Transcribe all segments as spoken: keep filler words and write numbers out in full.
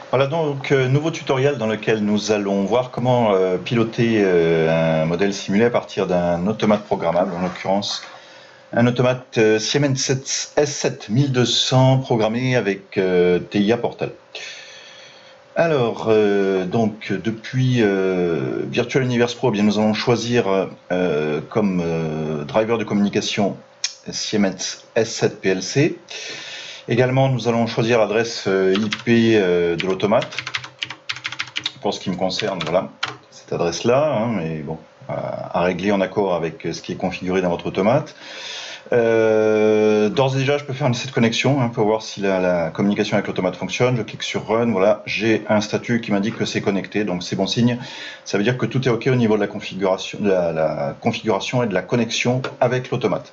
Voilà donc euh, nouveau tutoriel dans lequel nous allons voir comment euh, piloter euh, un modèle simulé à partir d'un automate programmable, en l'occurrence un automate euh, Siemens S sept mille deux cents programmé avec euh, T I A Portal. Alors, euh, donc depuis euh, Virtual Universe Pro, eh bien, nous allons choisir euh, comme euh, driver de communication Siemens S sept P L C. Également, nous allons choisir l'adresse I P de l'automate. Pour ce qui me concerne, voilà, cette adresse-là, hein, mais bon, à, à régler en accord avec ce qui est configuré dans votre automate. Euh, D'ores et déjà, je peux faire un essai de connexion hein, pour voir si la, la communication avec l'automate fonctionne. Je clique sur Run, voilà, j'ai un statut qui m'indique que c'est connecté, donc c'est bon signe. Ça veut dire que tout est OK au niveau de la configuration, de la, la configuration et de la connexion avec l'automate.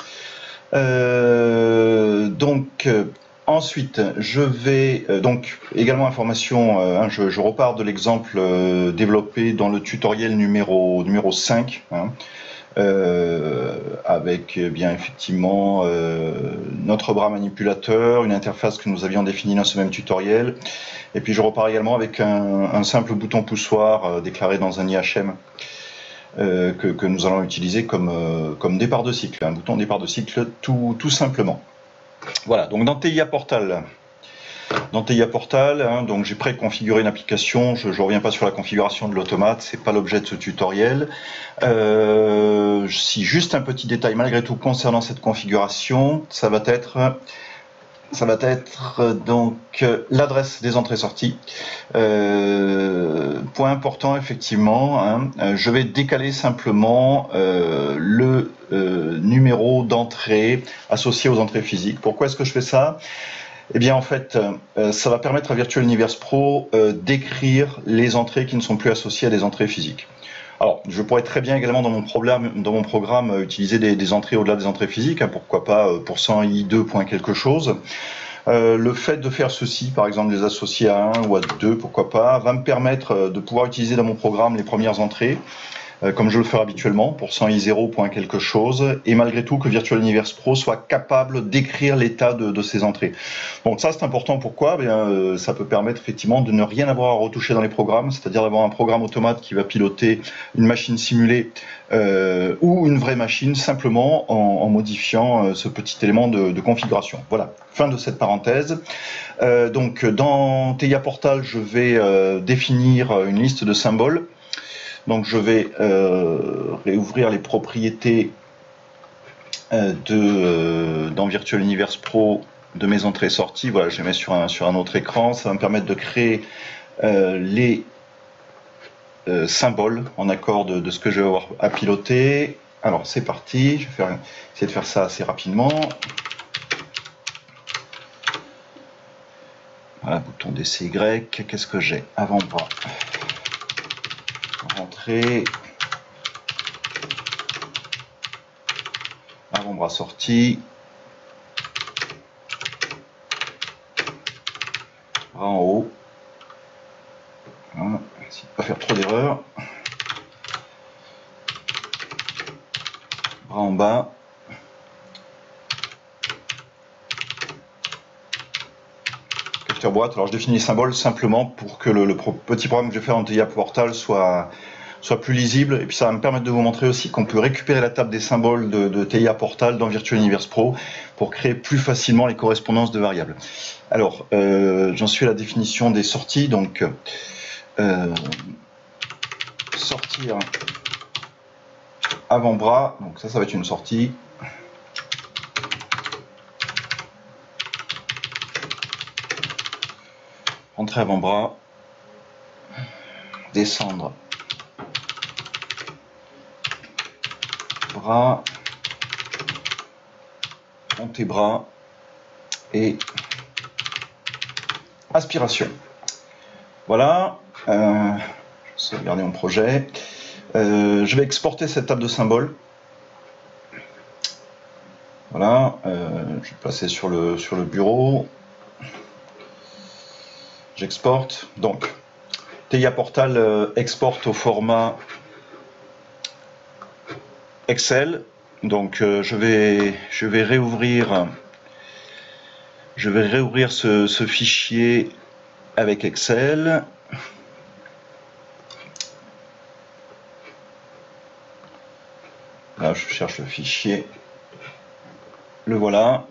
Euh, donc euh, ensuite je vais euh, donc également information, euh, hein, je, je repars de l'exemple euh, développé dans le tutoriel numéro numéro cinq, hein, euh, avec eh bien effectivement euh, notre bras manipulateur, une interface que nous avions définie dans ce même tutoriel, et puis je repars également avec un, un simple bouton poussoir euh, déclaré dans un I H M. Euh, que, que nous allons utiliser comme, euh, comme départ de cycle, un bouton départ de cycle tout, tout simplement. Voilà, donc dans T I A Portal, dans T I A Portal, hein, donc j'ai préconfiguré une application, je ne reviens pas sur la configuration de l'automate, c'est pas l'objet de ce tutoriel. Euh, si juste un petit détail malgré tout concernant cette configuration, ça va être ça va être donc l'adresse des entrées-sorties. Euh, point important effectivement, hein, je vais décaler simplement euh, le euh, numéro d'entrée associé aux entrées physiques. Pourquoi est-ce que je fais ça? Eh bien en fait, euh, ça va permettre à Virtual Universe Pro euh, d'écrire les entrées qui ne sont plus associées à des entrées physiques. Alors, je pourrais très bien également dans mon programme, dans mon programme euh, utiliser des, des entrées au-delà des entrées physiques, hein, pourquoi pas euh, pour cent i deux point quelque chose. Euh, le fait de faire ceci, par exemple les associer à un ou à deux, pourquoi pas, va me permettre de pouvoir utiliser dans mon programme les premières entrées, euh, comme je le fais habituellement, pour cent i zéro point quelque chose, et malgré tout que Virtual Universe Pro soit capable d'écrire l'état de, de ces entrées. Donc ça c'est important, pourquoi? Eh bien, euh, ça peut permettre effectivement de ne rien avoir à retoucher dans les programmes, c'est-à-dire d'avoir un programme automate qui va piloter une machine simulée euh, ou une vraie machine, simplement en, en modifiant euh, ce petit élément de, de configuration. Voilà, fin de cette parenthèse. Euh, donc dans T I A Portal, je vais euh, définir une liste de symboles. Donc je vais euh, réouvrir les propriétés euh, de, euh, dans Virtual Universe Pro de mes entrées-sorties. Voilà, je les mets sur un, sur un autre écran. Ça va me permettre de créer euh, les euh, symboles en accord de, de ce que je vais avoir à piloter. Alors c'est parti, je vais faire, essayer de faire ça assez rapidement. Voilà, bouton D C Y. Qu'est-ce que j'ai? Avant-bras. Rentrée. Avant-bras sorti. Bras en haut. Voilà. Essaye de ne pas faire trop d'erreurs. Bras en bas. Capteur boîte. Alors je définis les symboles simplement pour que le, le petit programme que je vais faire en T I A Portal soit, soit plus lisible, et puis ça va me permettre de vous montrer aussi qu'on peut récupérer la table des symboles de, de T I A Portal dans Virtual Universe Pro pour créer plus facilement les correspondances de variables. Alors euh, j'en suis à la définition des sorties, donc euh, sortir avant-bras, donc ça ça va être une sortie. Entrer avant-bras, descendre bras, monter bras et aspiration. Voilà, euh, je vais sauvegarder mon projet. Euh, je vais exporter cette table de symboles. Voilà, euh, je vais passer sur le, sur le bureau. J'exporte. Donc, T I A Portal euh, exporte au format Excel. Donc, euh, je vais, je vais réouvrir, je vais réouvrir ce, ce fichier avec Excel. Là, je cherche le fichier. Le voilà.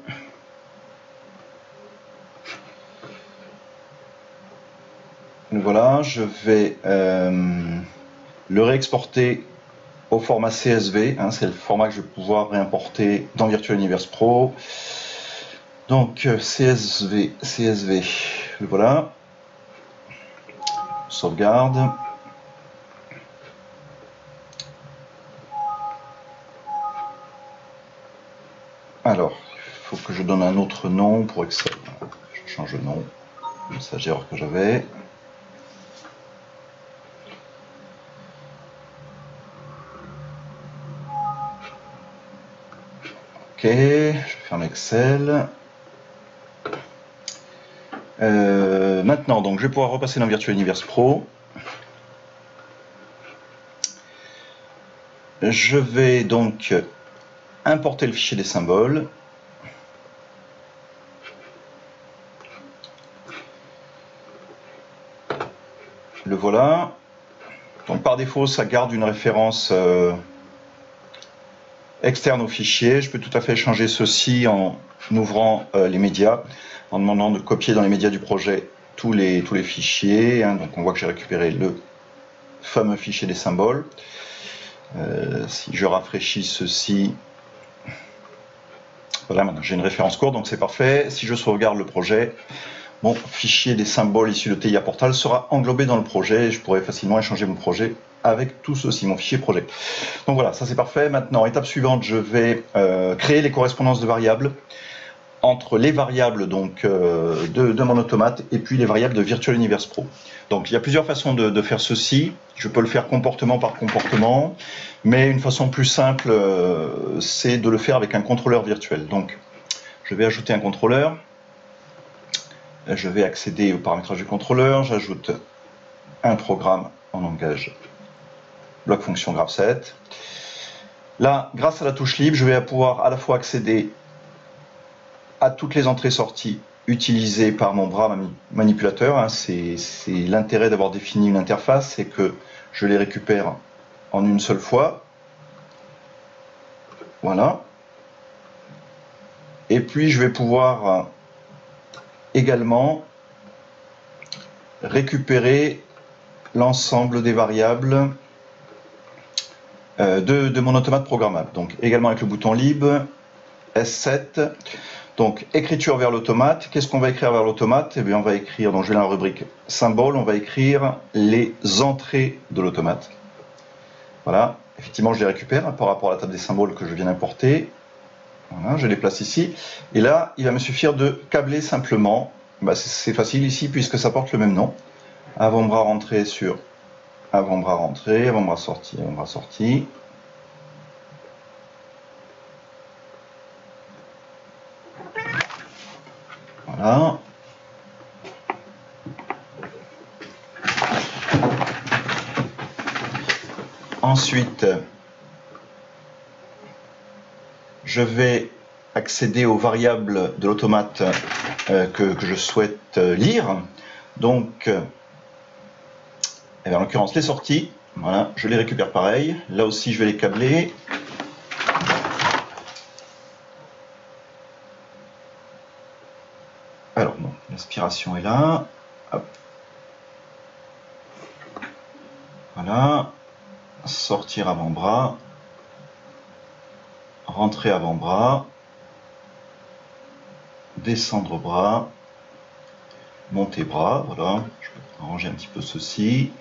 Le voilà. Je vais euh, le réexporter au format C S V. Hein, c'est le format que je vais pouvoir réimporter dans Virtual Universe Pro. Donc C S V, C S V. Le voilà. Sauvegarde. Alors, il faut que je donne un autre nom pour Excel. Je change de nom. Message d'erreur que j'avais. Ok, je ferme Excel. Euh, maintenant, donc, je vais pouvoir repasser dans Virtual Universe Pro. Je vais donc importer le fichier des symboles. Le voilà. Donc par défaut, ça garde une référence euh, externe au fichier. Je peux tout à fait changer ceci en ouvrant euh, les médias, en demandant de copier dans les médias du projet tous les, tous les fichiers. Hein. Donc on voit que j'ai récupéré le fameux fichier des symboles. Euh, si je rafraîchis ceci, voilà, maintenant j'ai une référence courte, donc c'est parfait. Si je sauvegarde le projet, mon fichier des symboles issus de T I A Portal sera englobé dans le projet et je pourrai facilement échanger mon projet avec tout ceci, mon fichier projet. Donc voilà, ça c'est parfait. Maintenant, étape suivante, je vais euh, créer les correspondances de variables entre les variables donc, euh, de, de mon automate et puis les variables de Virtual Universe Pro. Donc il y a plusieurs façons de, de faire ceci. Je peux le faire comportement par comportement, mais une façon plus simple, euh, c'est de le faire avec un contrôleur virtuel. Donc je vais ajouter un contrôleur. Je vais accéder au paramétrage du contrôleur. J'ajoute un programme en langage bloc fonction graph sept. Là, grâce à la touche libre, je vais pouvoir à la fois accéder à toutes les entrées-sorties utilisées par mon bras manipulateur. Hein, c'est l'intérêt d'avoir défini une interface, c'est que je les récupère en une seule fois. Voilà. Et puis je vais pouvoir également récupérer l'ensemble des variables de, de mon automate programmable. Donc également avec le bouton lib, S sept. Donc, écriture vers l'automate. Qu'est-ce qu'on va écrire vers l'automate? Eh bien, on va écrire, donc je vais dans la rubrique symbole, on va écrire les entrées de l'automate. Voilà, effectivement, je les récupère par rapport à la table des symboles que je viens d'importer. Voilà, je les place ici. Et là, il va me suffire de câbler simplement. Bah, c'est facile ici puisque ça porte le même nom. Avant-bras rentré sur avant-bras rentré, avant-bras sorti, avant-bras sorti. Voilà. Ensuite, je vais accéder aux variables de l'automate euh, que, que je souhaite euh, lire. Donc, euh, en l'occurrence, les sorties. Voilà, je les récupère pareil. Là aussi, je vais les câbler. Alors, bon, l'aspiration est là. Hop. Voilà. Sortir avant-bras. Rentrer avant-bras. Descendre bras. Monter bras. Voilà. Je peux arranger un petit peu ceci.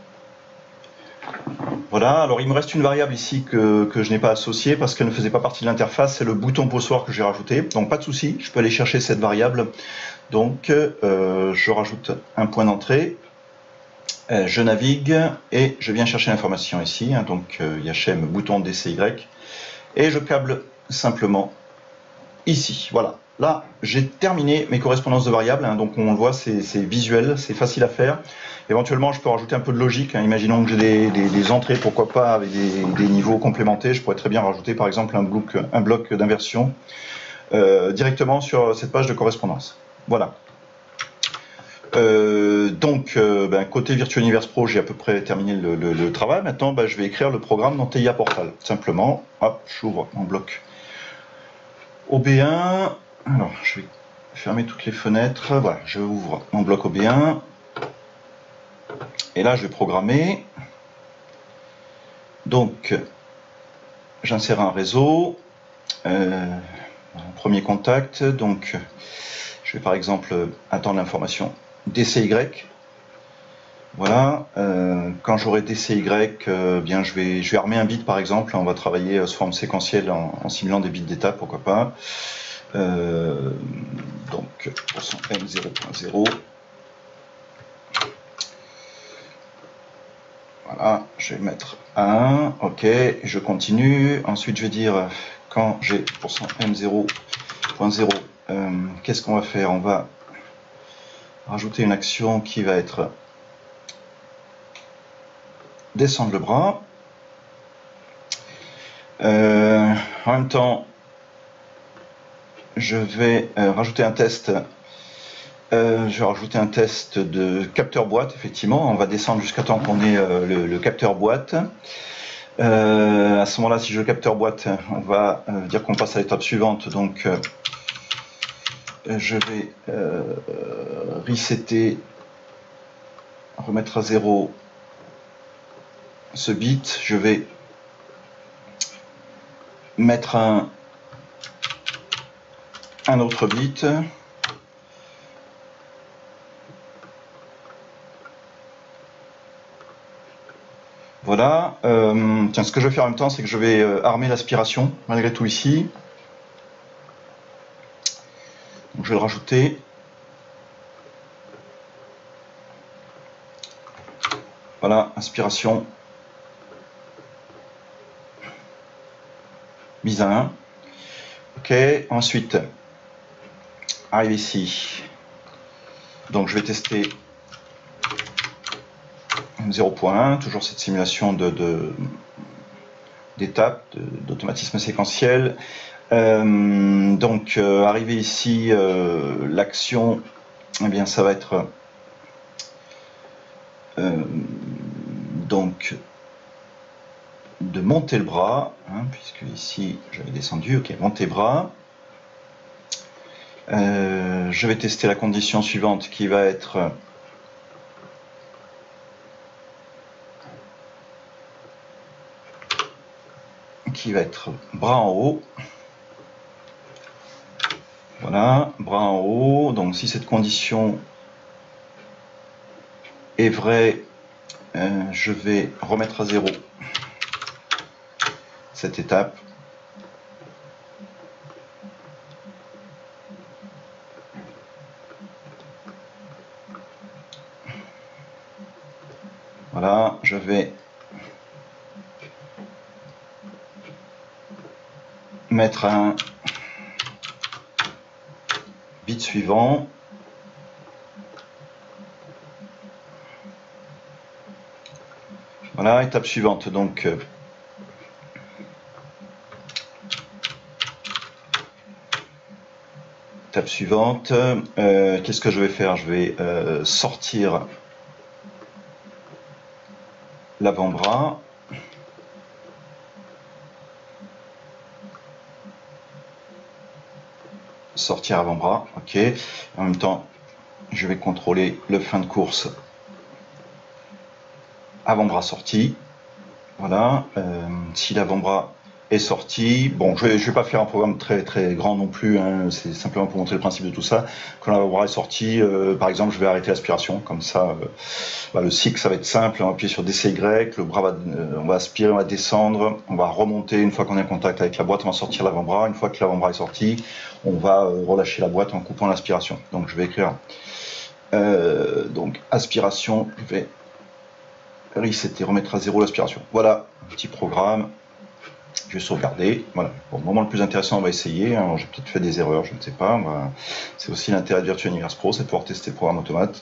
Voilà, alors il me reste une variable ici que, que je n'ai pas associée parce qu'elle ne faisait pas partie de l'interface, c'est le bouton poussoir que j'ai rajouté. Donc pas de souci, je peux aller chercher cette variable. Donc euh, je rajoute un point d'entrée, euh, je navigue et je viens chercher l'information ici. Hein, donc euh, I H M bouton D C Y et je câble simplement ici. Voilà, là j'ai terminé mes correspondances de variables. Hein, donc on le voit, c'est visuel, c'est facile à faire. Éventuellement, je peux rajouter un peu de logique. Hein. Imaginons que j'ai des, des, des entrées, pourquoi pas, avec des, des niveaux complémentés. Je pourrais très bien rajouter, par exemple, un bloc, un bloc d'inversion euh, directement sur cette page de correspondance. Voilà. Euh, Euh, donc, euh, ben, côté Virtual Universe Pro, j'ai à peu près terminé le, le, le travail. Maintenant, ben, je vais écrire le programme dans T I A Portal. Simplement, hop, j'ouvre mon bloc O B un. Alors, je vais fermer toutes les fenêtres. Voilà, je ouvre mon bloc O B un. Et là, je vais programmer. Donc, j'insère un réseau. Euh, un premier contact. Donc, je vais par exemple attendre l'information D C Y. Voilà, euh, quand j'aurai D C Y, euh, bien je vais, je vais armer un bit par exemple, on va travailler euh, sous forme séquentielle en, en simulant des bits d'étape, pourquoi pas. Euh, donc, %m zéro point zéro. Voilà, je vais mettre un, ok, je continue. Ensuite, je vais dire, quand j'ai %m zéro point zéro, euh, qu'est-ce qu'on va faire? On va rajouter une action qui va être descendre le bras. Euh, en même temps, je vais euh, rajouter un test. Euh, je vais rajouter un test de capteur boîte. Effectivement, on va descendre jusqu'à temps qu'on ait euh, le, le capteur boîte. Euh, à ce moment-là, si je veux capteur boîte, on va euh, dire qu'on passe à l'étape suivante. Donc, euh, je vais euh, resetter, remettre à zéro ce bit. Je vais mettre un, un autre bit. Voilà. Euh, tiens, ce que je vais faire en même temps, c'est que je vais euh, armer l'aspiration, malgré tout ici. Donc, je vais le rajouter. Voilà, aspiration. Mise à un. Ok, ensuite, arrive ici. Donc, je vais tester zéro point un, toujours cette simulation de, de, d'étapes, d'automatisme séquentiel. Euh, donc, euh, arrivé ici, euh, l'action, eh bien, ça va être euh, donc de monter le bras, hein, puisque ici j'avais descendu, ok, monter bras. Euh, je vais tester la condition suivante qui va être qui va être bras en haut. Voilà, bras en haut. Donc si cette condition est vraie, euh, je vais remettre à zéro cette étape. Voilà, je vais mettre un bit suivant. Voilà, étape suivante. Donc, euh, étape suivante. Euh, Qu'est-ce que je vais faire? Je vais euh, sortir l'avant-bras. Sortir avant-bras, ok. En même temps, je vais contrôler le fin de course. Avant-bras sorti. Voilà. Euh, si l'avant-bras est sorti, bon, je ne vais, je vais pas faire un programme très très grand non plus, hein, c'est simplement pour montrer le principe de tout ça. Quand l'avant-bras est sorti, euh, par exemple, je vais arrêter l'aspiration, comme ça, euh, bah, le cycle, ça va être simple. On va appuyer sur D C Y, le bras va, euh, on va aspirer, on va descendre, on va remonter. Une fois qu'on est en contact avec la boîte, on va sortir l'avant-bras. Une fois que l'avant-bras est sorti, on va euh, relâcher la boîte en coupant l'aspiration. Donc, je vais écrire euh, donc aspiration, je vais resetter, remettre à zéro l'aspiration. Voilà, un petit programme. Je vais sauvegarder. Voilà. Bon, le moment le plus intéressant, on va essayer. Alors, j'ai peut-être fait des erreurs, je ne sais pas. Va... C'est aussi l'intérêt de Virtual Universe Pro, c'est de pouvoir tester le programme automate.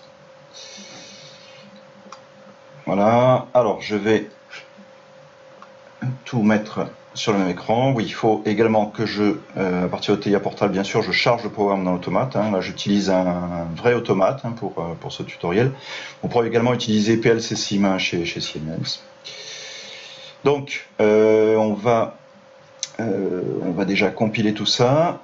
Voilà. Alors, je vais tout mettre sur le même écran. Oui, il faut également que je, euh, à partir de T I A Portal, bien sûr, je charge le programme dans l'automate. Hein. Là, j'utilise un, un vrai automate hein, pour, euh, pour ce tutoriel. On pourra également utiliser P L C Sim hein, chez, chez Siemens. Donc, euh, on, va, euh, on va déjà compiler tout ça.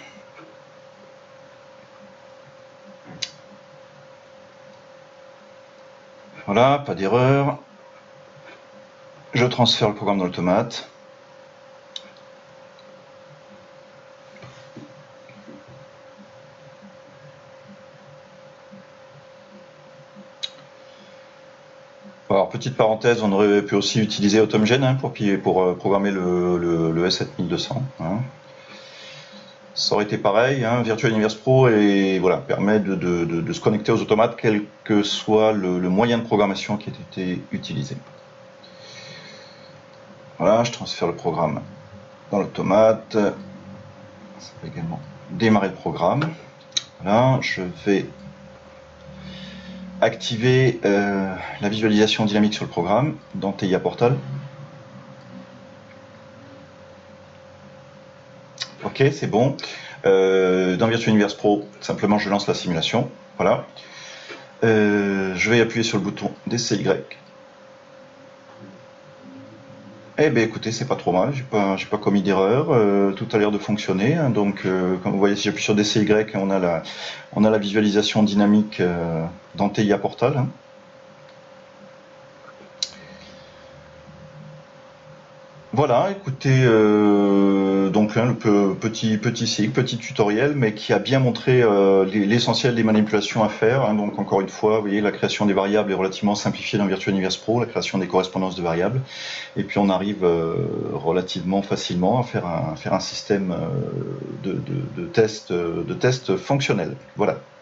Voilà, pas d'erreur. Je transfère le programme dans l'automate. Alors, petite parenthèse, on aurait pu aussi utiliser AutomGen hein, pour, pour programmer le, le, le S sept mille deux cents. Hein. Ça aurait été pareil, hein, Virtual Universe Pro et, voilà, permet de, de, de, de se connecter aux automates, quel que soit le, le moyen de programmation qui ait été utilisé. Voilà, je transfère le programme dans l'automate. Ça va également démarrer le programme. Voilà, je vais activer euh, la visualisation dynamique sur le programme dans T I A Portal. Ok, c'est bon. Euh, dans Virtual Universe Pro, simplement je lance la simulation. Voilà. Euh, je vais appuyer sur le bouton D C Y. Eh bien écoutez, c'est pas trop mal, j'ai pas, j'ai pas commis d'erreur, euh, tout a l'air de fonctionner. Hein, donc euh, comme vous voyez, si j'appuie sur D C Y, on a la, on a la visualisation dynamique euh, dans T I A Portal. Hein. Voilà, écoutez, euh, donc hein, le pe- petit petit cycle, petit tutoriel, mais qui a bien montré euh, l'essentiel des manipulations à faire. Hein. Donc encore une fois, vous voyez, la création des variables est relativement simplifiée dans Virtual Universe Pro, la création des correspondances de variables, et puis on arrive euh, relativement facilement à faire un, à faire un système euh, de, de, de tests de test fonctionnel. Voilà.